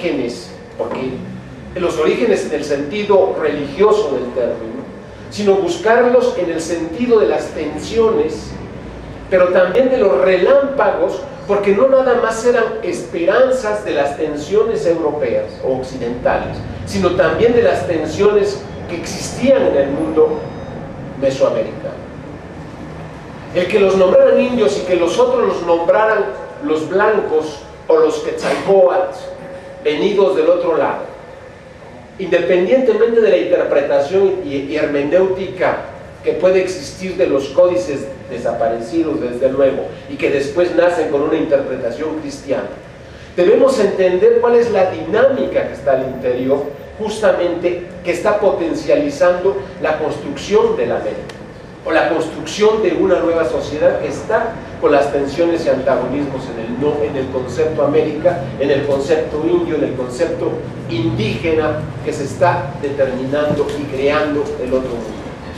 orígenes, porque los orígenes en el sentido religioso del término, sino buscarlos en el sentido de las tensiones, pero también de los relámpagos, porque no nada más eran esperanzas de las tensiones europeas o occidentales, sino también de las tensiones que existían en el mundo mesoamericano. El que los nombraran indios y que los otros los nombraran los blancos o los Quetzalcóatl, venidos del otro lado, independientemente de la interpretación y hermenéutica que puede existir de los códices desaparecidos, desde luego, y que después nacen con una interpretación cristiana, debemos entender cuál es la dinámica que está al interior, justamente, que está potencializando la construcción de la América, o la construcción de una nueva sociedad que está con las tensiones y antagonismos en el concepto América, en el concepto indio, en el concepto indígena que se está determinando y creando el otro mundo.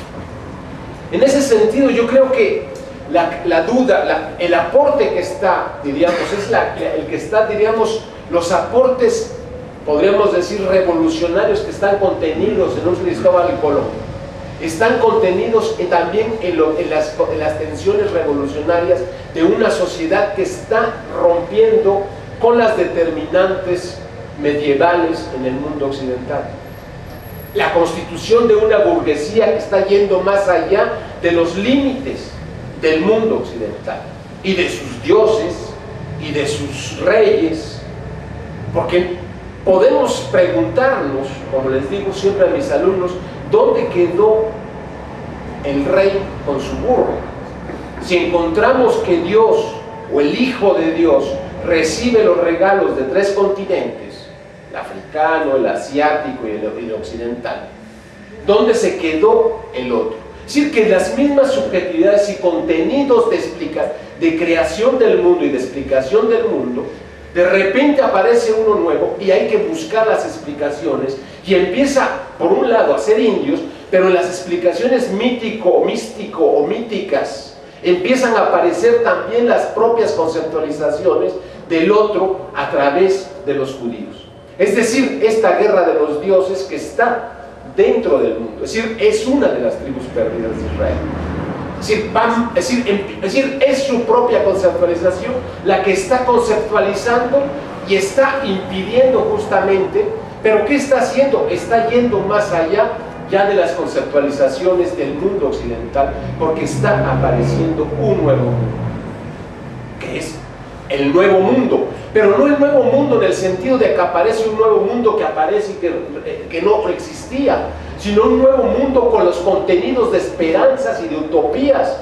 En ese sentido, yo creo que la duda, el aporte que está, diríamos, es el que está, diríamos, los aportes, podríamos decir, revolucionarios que están contenidos en un Cristóbal Colón, están contenidos también en las tensiones revolucionarias de una sociedad que está rompiendo con las determinantes medievales en el mundo occidental. La constitución de una burguesía que está yendo más allá de los límites del mundo occidental y de sus dioses y de sus reyes, porque podemos preguntarnos, como les digo siempre a mis alumnos, ¿dónde quedó el rey con su burro? Si encontramos que Dios o el Hijo de Dios recibe los regalos de 3 continentes, el africano, el asiático y el occidental, ¿dónde se quedó el otro? Es decir, que las mismas subjetividades y contenidos de creación del mundo y de explicación del mundo, de repente aparece uno nuevo y hay que buscar las explicaciones, y empieza, por un lado, a ser indios, pero en las explicaciones místico o míticas empiezan a aparecer también las propias conceptualizaciones del otro a través de los judíos. Es decir, esta guerra de los dioses que está dentro del mundo, es decir, es una de las tribus perdidas de Israel. Es decir, es su propia conceptualización la que está conceptualizando y está impidiendo justamente, pero ¿qué está haciendo? Está yendo más allá ya de las conceptualizaciones del mundo occidental, porque está apareciendo un nuevo mundo, que es el nuevo mundo, pero no el nuevo mundo en el sentido de que aparece un nuevo mundo que aparece y que no existía, sino un nuevo mundo con los contenidos de esperanzas y de utopías,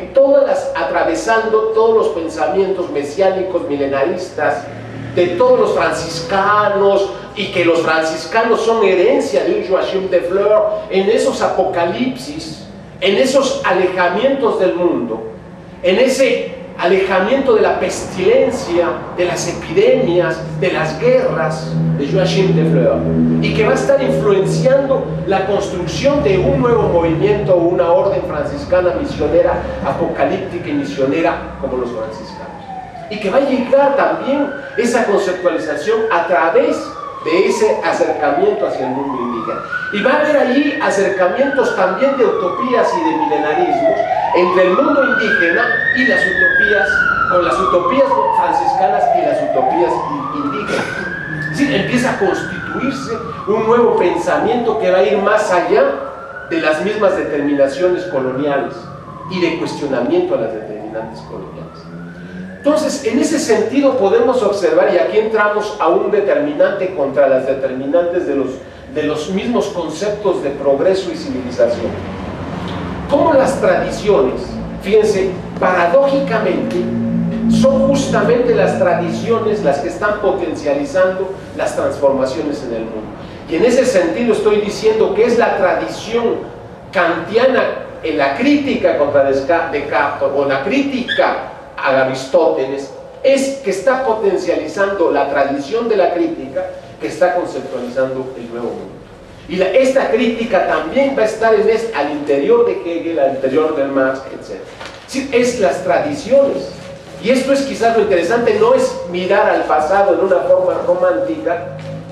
atravesando todos los pensamientos mesiánicos milenaristas de todos los franciscanos, y que los franciscanos son herencia de un Joachim de Fleur, en esos apocalipsis, en esos alejamientos del mundo, en ese alejamiento de la pestilencia, de las epidemias, de las guerras de Joachim de Fleur, y que va a estar influenciando la construcción de un nuevo movimiento o una orden franciscana misionera, apocalíptica y misionera como los franciscanos, y que va a llegar también esa conceptualización a través de ese acercamiento hacia el mundo indígena. Y va a haber allí acercamientos también de utopías y de milenarismos entre el mundo indígena y las utopías, o las utopías franciscanas y las utopías indígenas. Es decir, empieza a constituirse un nuevo pensamiento que va a ir más allá de las mismas determinaciones coloniales y de cuestionamiento a las determinantes coloniales. Entonces, en ese sentido podemos observar, y aquí entramos a un determinante contra las determinantes de los mismos conceptos de progreso y civilización, cómo las tradiciones, fíjense, paradójicamente, son justamente las tradiciones las que están potencializando las transformaciones en el mundo. Y en ese sentido estoy diciendo que es la tradición kantiana en la crítica contra Descartes, o la crítica a Aristóteles, es que está potencializando la tradición de la crítica que está conceptualizando el nuevo mundo. Y esta crítica también va a estar al interior de Hegel, al interior de Marx, etc. Sí, es las tradiciones. Y esto es quizás lo interesante, no es mirar al pasado en una forma romántica,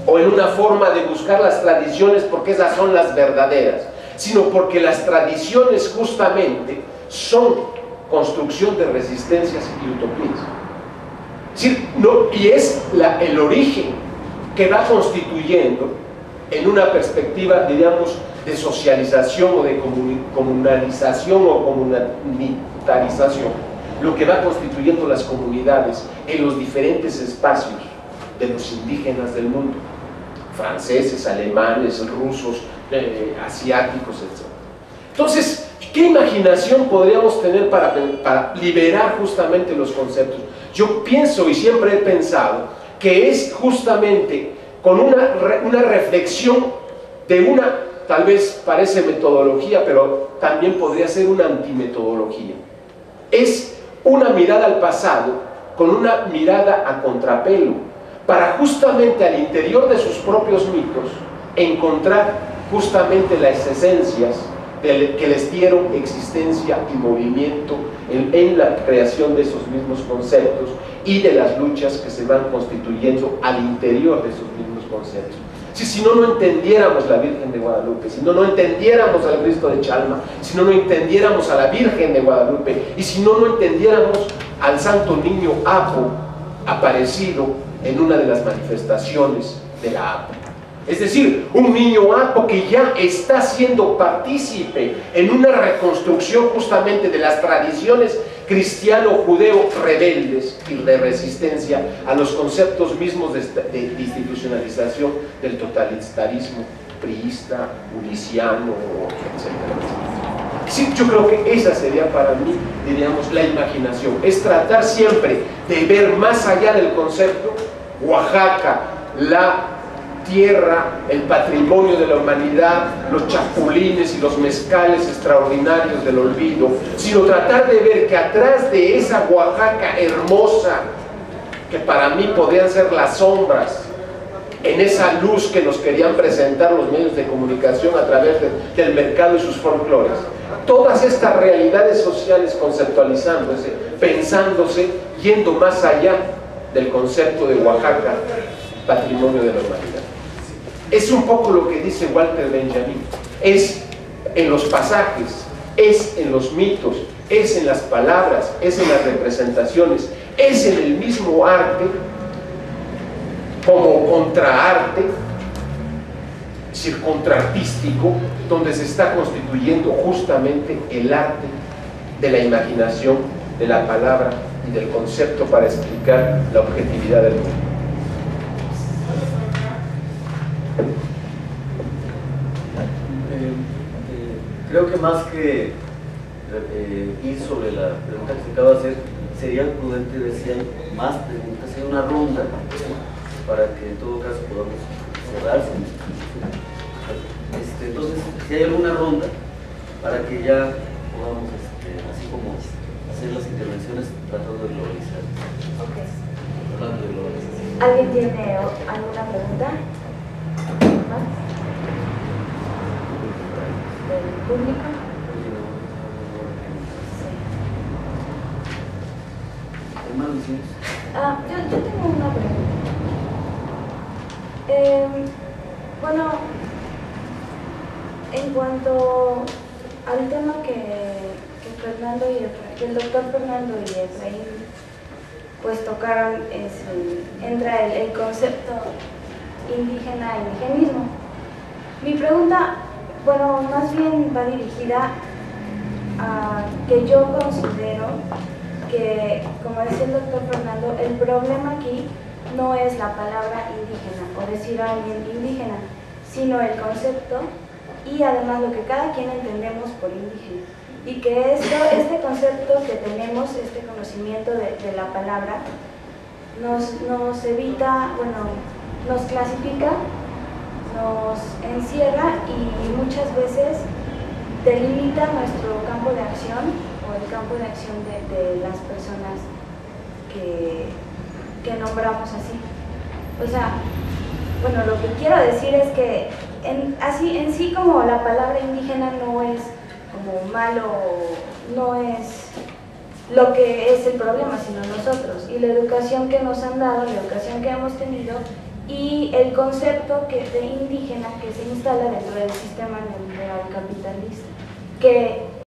o en una forma de buscar las tradiciones porque esas son las verdaderas, sino porque las tradiciones justamente son construcción de resistencias y utopías. Sí, no, y es el origen que va constituyendo en una perspectiva, diríamos, de socialización o de comunalización o comunitarización, lo que va constituyendo las comunidades en los diferentes espacios de los indígenas del mundo, franceses, alemanes, rusos, asiáticos, etc. Entonces, ¿qué imaginación podríamos tener para liberar justamente los conceptos? Yo pienso y siempre he pensado que es justamente con una reflexión de una, tal vez parece metodología, pero también podría ser una antimetodología. Es una mirada al pasado con una mirada a contrapelo, para justamente al interior de sus propios mitos encontrar justamente las esencias que les dieron existencia y movimiento en la creación de esos mismos conceptos y de las luchas que se van constituyendo al interior de esos mismos conceptos. Si no entendiéramos la Virgen de Guadalupe, si no entendiéramos al Cristo de Chalma, si no entendiéramos a la Virgen de Guadalupe, y si no entendiéramos al Santo Niño Apo aparecido en una de las manifestaciones de la Apo. Es decir, un niño Apo que ya está siendo partícipe en una reconstrucción justamente de las tradiciones cristiano-judeo rebeldes y de resistencia a los conceptos mismos de institucionalización del totalitarismo priista, uliciano, etc. Sí, yo creo que esa sería para mí, diríamos, la imaginación. Es tratar siempre de ver más allá del concepto. Oaxaca, la tierra, el patrimonio de la humanidad, los chapulines y los mezcales extraordinarios del olvido, sino tratar de ver que atrás de esa Oaxaca hermosa, que para mí podrían ser las sombras, en esa luz que nos querían presentar los medios de comunicación a través del mercado y sus folclores, todas estas realidades sociales conceptualizándose, pensándose, yendo más allá del concepto de Oaxaca, patrimonio de la humanidad. Es un poco lo que dice Walter Benjamin. Es en los pasajes, es en los mitos, es en las palabras, es en las representaciones, es en el mismo arte como contraarte, es decir, contraartístico, donde se está constituyendo justamente el arte de la imaginación, de la palabra y del concepto para explicar la objetividad del mundo. Creo que más que ir sobre la pregunta que se acaba de hacer, sería prudente ver si hay más preguntas, hay una ronda para que en todo caso podamos cerrarse. Entonces, si hay alguna ronda para que ya podamos, así como hacer las intervenciones tratando de globalizar. Ok. Hablando de globalización. ¿Alguien tiene alguna pregunta? ¿Más? ¿Del público? Sí. Hermanos, ¿sí? Yo tengo una pregunta. Bueno, en cuanto al tema que Fernando y que el doctor Fernando y Efraín pues tocaron, entra el concepto indígena, indigenismo. Mi pregunta, bueno, más bien va dirigida a que yo considero que, como decía el doctor Fernando, el problema aquí no es la palabra indígena o decir a alguien indígena, sino el concepto y además lo que cada quien entendemos por indígena. Y que este concepto que tenemos, este conocimiento de la palabra, nos evita, bueno, nos clasifica, nos encierra y muchas veces delimita nuestro campo de acción o el campo de acción de las personas que nombramos así. O sea, bueno, lo que quiero decir es que en sí como la palabra indígena no es como malo, no es lo que es el problema, sino nosotros. Y la educación que nos han dado, la educación que hemos tenido, y el concepto de indígena que se instala dentro del sistema neoliberal capitalista, que